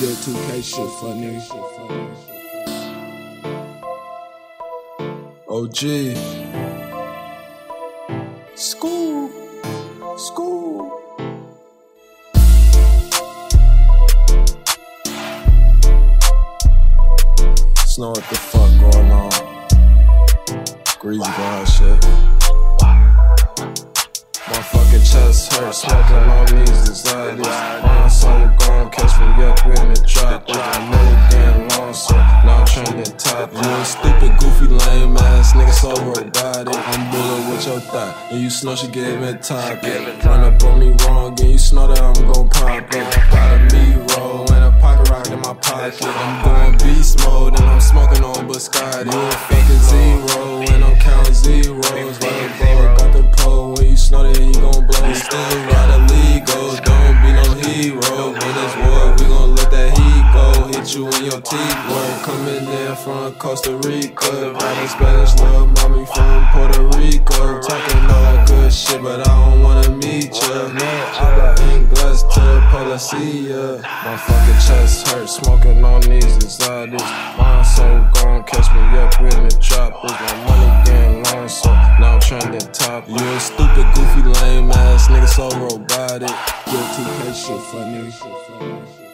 Jugg2k shit funny. OG. School. Know what the fuck going on. Greasy bar shit. Motherfucking chest hurt, smoking on these anxieties. My soul gon' catch me up in the trap. I'm really getting long, so now I'm trending top. You stupid, goofy, lame ass nigga, so robotic. I'm bullet with your thought, and you know she gave me top. Run up on me wrong, and you know that I'm gon' pop up. Got a me roll and a pocket rock in my pocket. I'm going beast mode, and I'm smoking on Biscotti. You a fucking zero, and I'm counting zeros. Like a bro, got the pole, when you know that he gon' blow. Still ride illegal, don't be no hero. When it's war, we gon' let that heat go. Hit you in your teeth, work coming in from Costa Rica. Riding Spanish, love mommy from Puerto Rico. Talking all that good shit, but I don't wanna meet ya. No, I got English to Policia. My fucking chest hurt, smoking on these anxieties. My soul gon' catch me up in the tropics. My money getting long, so now I'm trending top. You a stupid, goofy, lame ass nigga, so robotic. Jugg2k shit funny.